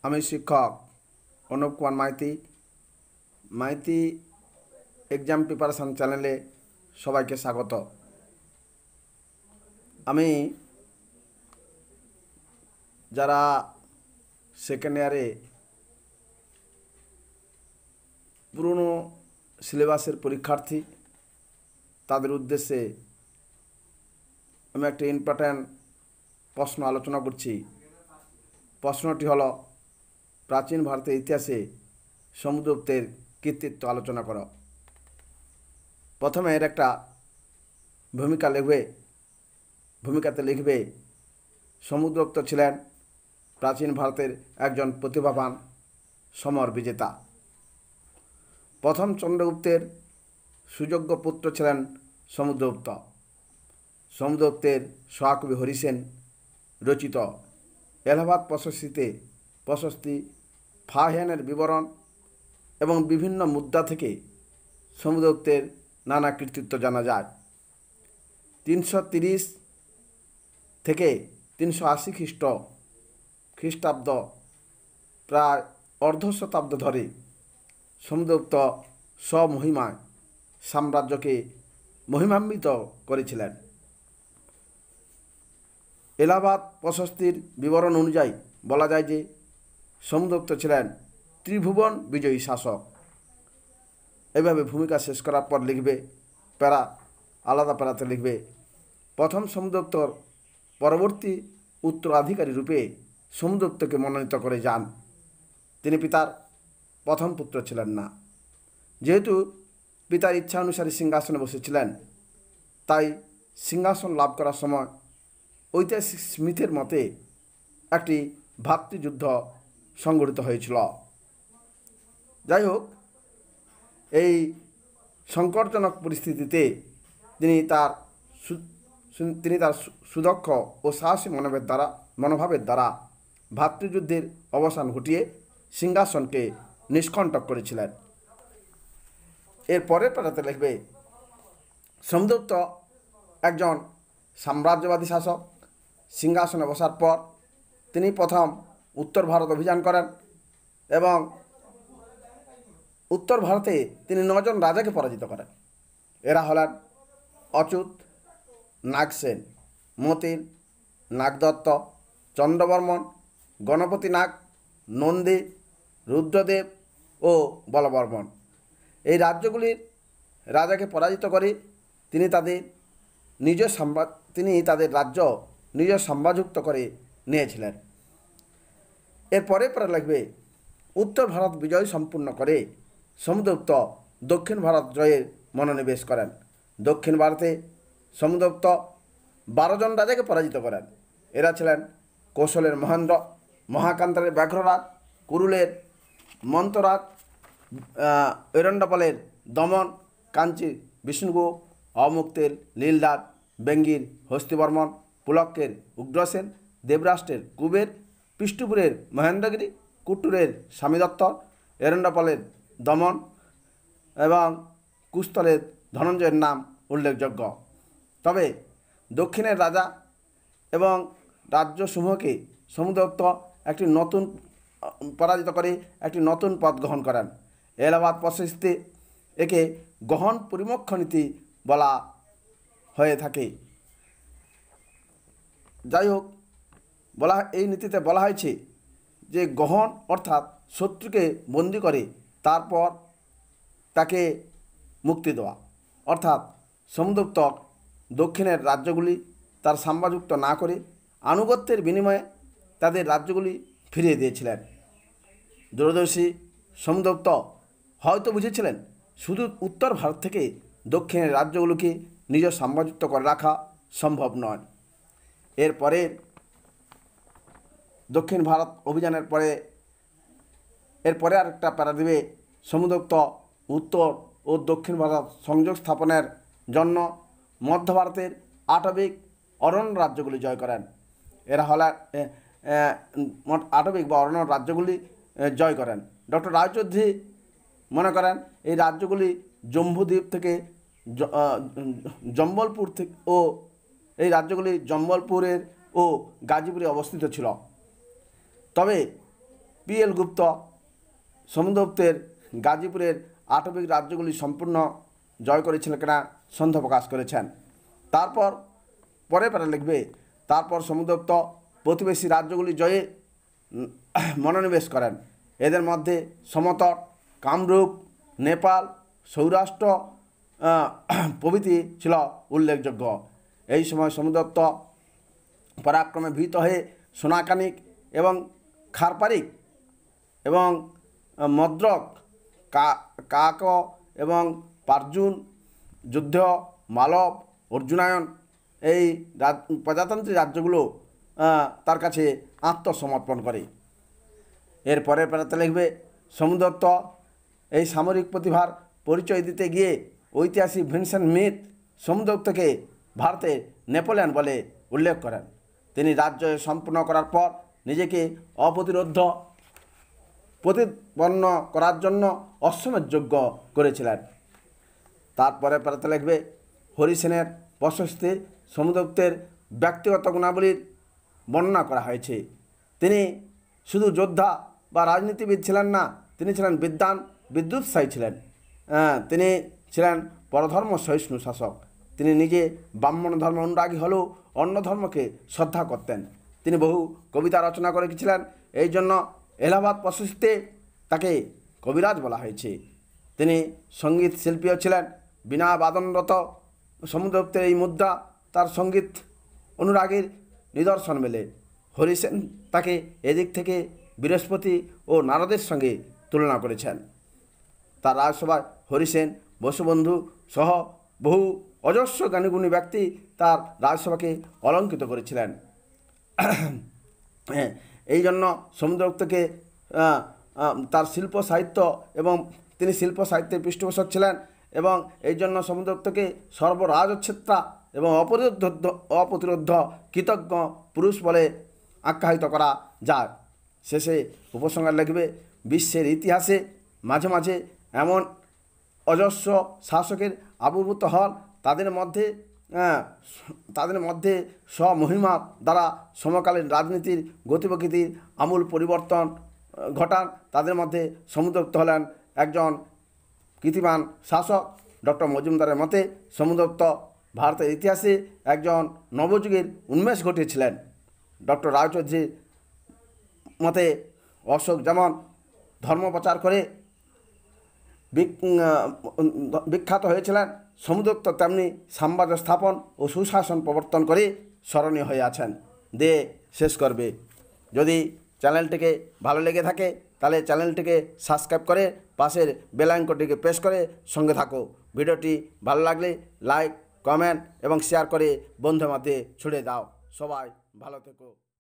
আমি শিক্ষক Anup Kumar Maity exam preparation চ্যানেলে সবাইকে স্বাগত। আমি যারা সেকেন্ড ইয়ারে পুরনো সিলেবাসের পরীক্ষার্থী তাদের উদ্দেশ্যে আমি একটা ইম্পর্ট্যান্ট প্রশ্ন আলোচনা করছি। প্রশ্নটি হলো, প্রাচীন ভারতের ইতিহাসে সমুদ্রগুপ্তের কৃতিত্ব আলোচনা করো। প্রথমে এর একটা ভূমিকাতে লিখবে সমুদ্রগুপ্ত ছিলেন প্রাচীন ভারতের একজন প্রতিভাবান সমর বিজেতা। প্রথম চন্দ্রগুপ্তের সুযোগ্য পুত্র ছিলেন সমুদ্রগুপ্ত। সমুদ্রগুপ্তের সহকবি হরিসেন রচিত এলাহাবাদ প্রশস্তি ফাহিয়ানের বিবরণ এবং বিভিন্ন মুদ্রা থেকে সমুদ্রগুপ্তের নানা কৃতিত্ব জানা যায়। 330 থেকে 380 খ্রিস্টাব্দ প্রায় অর্ধ শতাব্দ ধরে সমুদ্রগুপ্ত স্বমহিমায় সাম্রাজ্যকে মহিমান্বিত করেছিলেন। এলাহাবাদ প্রশস্তির বিবরণ অনুযায়ী বলা যায় যে সমুদ্রগুপ্ত ছিলেন ত্রিভুবন বিজয়ী শাসক। এভাবে ভূমিকা শেষ করার পর লিখবে আলাদা প্যারাতে লিখবে, প্রথম সমুদ্রগুপ্তর পরবর্তী উত্তরাধিকারী রূপে সমুদ্রগুপ্তকে মনোনীত করে যান। তিনি পিতার প্রথম পুত্র ছিলেন না। যেহেতু পিতার ইচ্ছা অনুসারে সিংহাসনে বসেছিলেন, তাই সিংহাসন লাভ করার সময় ঐতিহাসিক স্মিথের মতে একটি ভ্রাতৃযুদ্ধ সংঘটিত হয়েছিল। যাই হোক, এই সংকটজনক পরিস্থিতিতে তিনি তার সুদক্ষ ও সাহসী মনোভাবের দ্বারা ভ্রাতৃযুদ্ধের অবসান ঘটিয়ে সিংহাসনকে নিষ্কণ্টক করেছিলেন। এর পরের পাতাতে লিখবে, সমুদ্রগুপ্ত একজন সাম্রাজ্যবাদী শাসক। সিংহাসনে বসার পর তিনি প্রথম উত্তর ভারত অভিযান করেন এবং উত্তর ভারতে তিনি 9 জন রাজাকে পরাজিত করেন। এরা হলেন অচ্যুত, নাগসেন, মতিন, নাগদত্ত, চন্দ্রবর্মন, গণপতি নাগ, নন্দী, রুদ্রদেব ও বলবর্মন। এই রাজ্যগুলির রাজাকে পরাজিত করে তিনি তাদের রাজ্য নিজ সাম্রাজ্যভুক্ত করে নিয়েছিলেন। এরপরে লিখবে, উত্তর ভারত বিজয় সম্পূর্ণ করে সমুদ্রগুপ্ত দক্ষিণ ভারত জয়ের মনোনিবেশ করেন। দক্ষিণ ভারতে সমুদ্রগুপ্ত 12 জন রাজাকে পরাজিত করেন। এরা ছিলেন কৌশলের মহেন্দ্র, মহাকান্তারের ব্যাঘ্ররাজ, কুরুলের মন্তরাজ, ঐরণ্ডপালের দমন, কাঞ্চির বিষ্ণুগুপ্ত, অমুক্তের লীলদার, বেঙ্গির হস্তিবর্মন, পুলকের উগ্রসেন, দেবরাষ্ট্রের কুবের, পৃষ্ঠপুরের মহেন্দ্রগিরি, কুট্টুরের স্বামীদত্ত, এরণ্ডপালের দমন এবং কুস্থলের ধনঞ্জয়ের নাম উল্লেখযোগ্য। তবে দক্ষিণের রাজা এবং রাজ্যসমূহকে সমুদ্রগুপ্ত পরাজিত করে একটি নতুন পথ গ্রহণ করেন। এলাহাবাদ প্রশস্তিতে একে গহন পরিমোক্ষ নীতি বলা হয়ে থাকে। যাই হোক, এই নীতিতে বলা হয়েছে যে গহন অর্থাৎ শত্রুকে বন্দি করে তারপর তাকে মুক্তি দেওয়া। অর্থাৎ সমুদ্রগুপ্ত দক্ষিণের রাজ্যগুলি তার সাম্রাজ্যভুক্ত না করে আনুগত্যের বিনিময়ে তাদের রাজ্যগুলি ফিরিয়ে দিয়েছিলেন। দূরদর্শী সমুদ্রগুপ্ত হয়তো বুঝেছিলেন শুধু উত্তর ভারত থেকে দক্ষিণের রাজ্যগুলোকে নিজ সাম্রাজ্যভুক্ত করে রাখা সম্ভব নয়। এরপরে দক্ষিণ ভারত অভিযানের এরপরে আরেকটা প্যারা দিবে, সমুদ্রগুপ্ত উত্তর ও দক্ষিণ ভারত সংযোগ স্থাপনের জন্য মধ্য ভারতের আটবিক অরণ্য রাজ্যগুলি জয় করেন। এরা হলেন আটবিক বা অরণ্য রাজ্যগুলি জয় করেন। ডক্টর রায়চৌধুরী মনে করেন এই রাজ্যগুলি জম্বুদ্বীপ থেকে জম্বলপুর থেকে এই রাজ্যগুলি জম্বলপুরের ও গাজীপুরে অবস্থিত ছিল। তবে PL গুপ্ত সমুদ্রগুপ্তের গাজীপুরের আটবিক রাজ্যগুলি সম্পূর্ণ জয় করেছিলেন কিনা সন্দেহ প্রকাশ করেছেন। তারপর পরে লিখবে, তারপর সমুদ্রগুপ্ত প্রতিবেশী রাজ্যগুলি জয়ে মনোনিবেশ করেন। এদের মধ্যে সমতট, কামরূপ, নেপাল, সৌরাষ্ট্র প্রভৃতি ছিল উল্লেখযোগ্য। এই সময় সমুদ্রগুপ্ত পরাক্রমে ভীত হয়ে সোনাকানিক এবং খারপারিক এবং মদ্রক, কাক এবং পার্জুন, যুদ্ধ, মালব, অর্জুনায়ন এই প্রজাতান্ত্রিক রাজ্যগুলো তার কাছে আত্মসমর্পণ করে। এরপরের পাতাতে লিখবে, সমুদ্রগুপ্ত এই সামরিক প্রতিভার পরিচয় দিতে গিয়ে ঐতিহাসিক ভিনসেন্ট স্মিথ সমুদ্রগুপ্তকে ভারতের নেপোলিয়ন বলে উল্লেখ করেন। তিনি রাজ্য সম্পূর্ণ করার পর নিজেকে প্রতিপন্ন করার জন্য অশ্বমেধ যজ্ঞ করেছিলেন। তারপরে পাতাতে লিখবে, হরিসেনের প্রশস্তি সমুদ্রগুপ্তের ব্যক্তিগত গুণাবলীর বর্ণনা করা হয়েছে। তিনি শুধু যোদ্ধা বা রাজনীতিবিদ ছিলেন না, তিনি ছিলেন বিদ্যুৎসাহী ছিলেন। তিনি ছিলেন পরধর্ম সহিষ্ণু শাসক। তিনি নিজে ব্রাহ্মণ ধর্ম অনুরাগী হলেও অন্য ধর্মকে শ্রদ্ধা করতেন। তিনি বহু কবিতা রচনা করে গেছিলেন। এই জন্য এলাহাবাদ প্রশস্তিতে তাকে কবিরাজ বলা হয়েছে। তিনি সঙ্গীত শিল্পীও ছিলেন। বিনা বাদনরত সমুদ্রগুপ্তের এই মুদ্রা তার সঙ্গীত অনুরাগীর নিদর্শন মেলে। হরিসেন তাকে এদিক থেকে বৃহস্পতি ও নারদের সঙ্গে তুলনা করেছেন। তার রাজসভায় হরিসেন, বসুবন্ধু সহ বহু অজস্র জ্ঞানীগুণী ব্যক্তি তার রাজসভাকে অলঙ্কৃত করেছিলেন। এই জন্য সমুদ্রগুপ্তকে তার শিল্প সাহিত্য এবং তিনি শিল্প সাহিত্যের পৃষ্ঠপোষক ছিলেন এবং এই জন্য সমুদ্রগুপ্তকে সর্বরাজচ্ছেত্রা এবং অপ্রতিরোধ কৃতজ্ঞ পুরুষ বলে আখ্যায়িত করা যায়। শেষে উপসংহার লিখবে, বিশ্বের ইতিহাসে মাঝে মাঝে এমন অজস্র শাসকের আবির্ভূত হন, তাদের মধ্যে স্বমহিমা দ্বারা সমকালীন রাজনীতির গতিপ্রকৃতির আমূল পরিবর্তন ঘটান। তাদের মধ্যে সমুদ্রগুপ্ত হলেন একজন কীর্তিমান শাসক। ডক্টর মজুমদারের মতে সমুদ্রগুপ্ত ভারতের ইতিহাসে একজন নবযুগের উন্মেষ ঘটিয়েছিলেন। ডক্টর রায়চৌধুরীর মতে অশোক যেমন ধর্ম প্রচার করে বিখ্যাত হয়েছিলেন, সমুদ্রগুপ্ত তেমনি সাম্রাজ্য স্থাপন ও সুশাসন প্রবর্তন করে স্মরণীয় হয়ে আছেন। দিয়ে শেষ করবে, যদি চ্যানেলটিকে ভালো লেগে থাকে তাহলে চ্যানেলটিকে সাবস্ক্রাইব করে পাশের বেল আইকনটিকে প্রেস করে সঙ্গে থাকো। ভিডিওটি ভালো লাগলে লাইক, কমেন্ট এবং শেয়ার করে বন্ধুদের মধ্যে ছড়িয়ে দাও। সবাই ভালো থেকো।